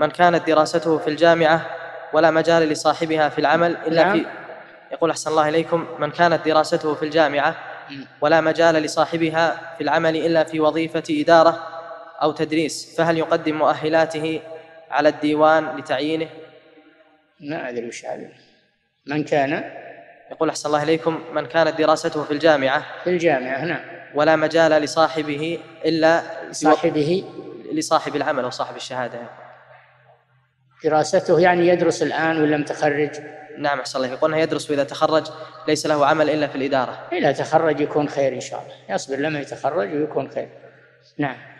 من كانت دراسته في الجامعة ولا مجال لصاحبها في العمل إلا في يقول أحسن الله إليكم: من كانت دراسته في الجامعة ولا مجال لصاحبها في العمل إلا في وظيفة إدارة أو تدريس، فهل يقدم مؤهلاته على الديوان لتعيينه؟ ما أدري وش هذا. من كان، يقول أحسن الله إليكم: من كانت دراسته في الجامعة نعم، ولا مجال لصاحبه إلا لصاحب العمل أو صاحب الشهادة. دراسته يعني يدرس الآن ولا متخرج؟ نعم أحسن الله، يقول يدرس وإذا تخرج ليس له عمل إلا في الإدارة. إذا تخرج يكون خير إن شاء الله، يصبر لما يتخرج ويكون خير. نعم.